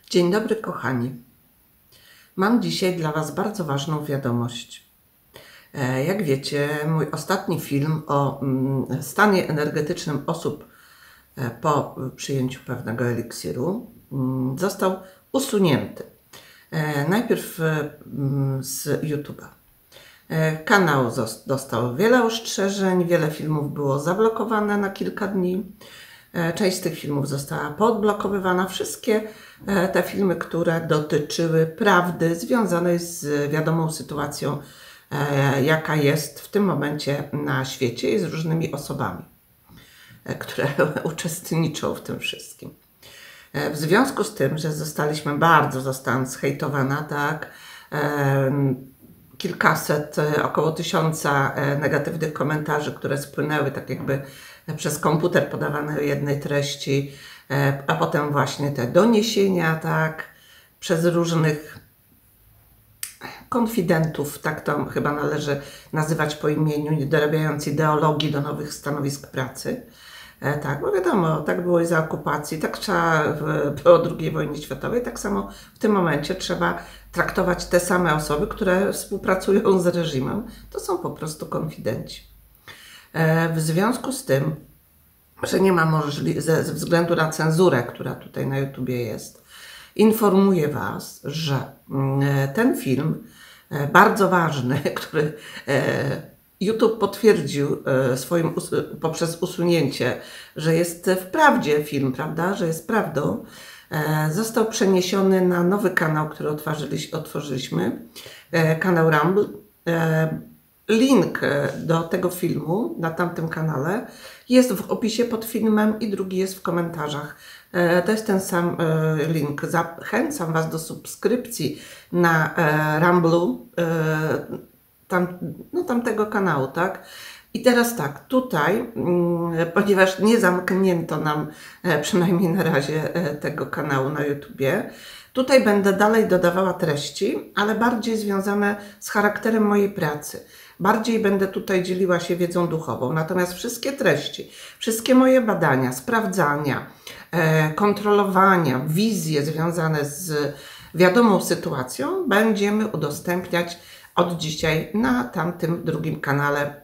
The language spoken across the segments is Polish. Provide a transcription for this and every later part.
Dzień dobry, kochani. Mam dzisiaj dla Was bardzo ważną wiadomość. Jak wiecie, mój ostatni film o stanie energetycznym osób po przyjęciu pewnego eliksiru został usunięty. Najpierw z YouTube'a. Kanał dostał wiele ostrzeżeń, wiele filmów było zablokowane na kilka dni. Część z tych filmów została poodblokowywana. Wszystkie te filmy, które dotyczyły prawdy związanej z wiadomą sytuacją, jaka jest w tym momencie na świecie i z różnymi osobami, które uczestniczą w tym wszystkim. W związku z tym, że zostałam zhejtowana, tak, kilkaset, około 1000 negatywnych komentarzy, które spłynęły tak jakby przez komputer podawane jednej treści, a potem właśnie te doniesienia, tak, przez różnych konfidentów, tak to chyba należy nazywać po imieniu, nie dorabiając ideologii do nowych stanowisk pracy. Tak, bo wiadomo, tak było i za okupacji, tak trzeba po II wojnie światowej, tak samo w tym momencie trzeba traktować te same osoby, które współpracują z reżimem. To są po prostu konfidenci. W związku z tym, że nie ma ze względu na cenzurę, która tutaj na YouTubie jest, informuję Was, że ten film bardzo ważny, który YouTube potwierdził poprzez usunięcie, że jest wprawdzie film, prawda, że jest prawdą, został przeniesiony na nowy kanał, który otworzyliśmy, kanał Rumble. Link do tego filmu na tamtym kanale jest w opisie pod filmem i drugi jest w komentarzach. To jest ten sam link. Zachęcam Was do subskrypcji na Rumblu tamtego kanału, tak? I teraz tak, tutaj, ponieważ nie zamknięto nam, przynajmniej na razie, tego kanału na YouTubie, tutaj będę dalej dodawała treści, ale bardziej związane z charakterem mojej pracy. Bardziej będę tutaj dzieliła się wiedzą duchową. Natomiast wszystkie treści, wszystkie moje badania, sprawdzania, kontrolowania, wizje związane z wiadomą sytuacją będziemy udostępniać od dzisiaj na tamtym drugim kanale,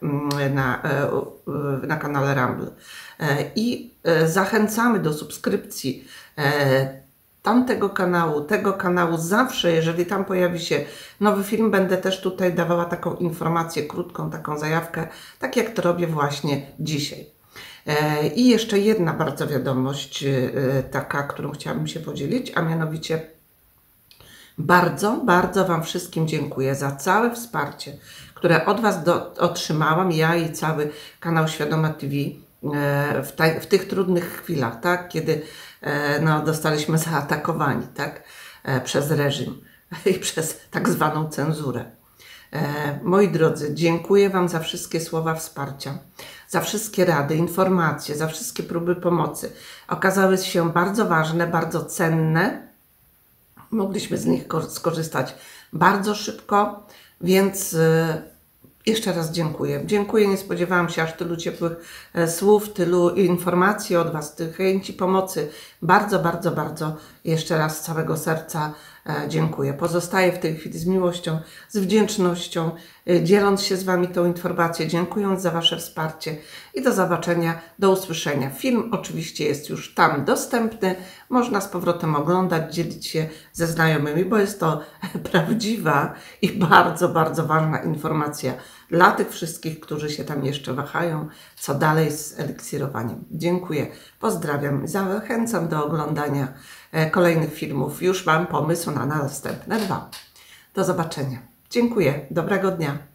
na kanale Rumble. I zachęcamy do subskrypcji tamtego kanału, tego kanału. Zawsze, jeżeli tam pojawi się nowy film, będę też tutaj dawała taką informację krótką, taką zajawkę, tak jak to robię właśnie dzisiaj. I jeszcze jedna bardzo wiadomość, taka, którą chciałabym się podzielić, a mianowicie bardzo, bardzo Wam wszystkim dziękuję za całe wsparcie, które od Was otrzymałam, ja i cały kanał Świadoma TV w tych trudnych chwilach, tak, kiedy zostaliśmy zaatakowani, tak, przez reżim i przez tak zwaną cenzurę. Moi drodzy, dziękuję Wam za wszystkie słowa wsparcia, za wszystkie rady, informacje, za wszystkie próby pomocy. Okazały się bardzo ważne, bardzo cenne. Mogliśmy z nich skorzystać bardzo szybko, więc jeszcze raz dziękuję. Dziękuję, nie spodziewałam się aż tylu ciepłych słów, tylu informacji od Was, tych chęci pomocy. Bardzo, bardzo, bardzo jeszcze raz z całego serca dziękuję. Pozostaję w tej chwili z miłością, z wdzięcznością, dzieląc się z Wami tą informacją, dziękując za Wasze wsparcie i do zobaczenia, do usłyszenia. Film oczywiście jest już tam dostępny, można z powrotem oglądać, dzielić się ze znajomymi, bo jest to prawdziwa i bardzo, bardzo ważna informacja dla tych wszystkich, którzy się tam jeszcze wahają, co dalej z eliksirowaniem. Dziękuję, pozdrawiam, zachęcam do oglądania kolejnych filmów. Już mam pomysł na następne 2. Do zobaczenia. Dziękuję, dobrego dnia.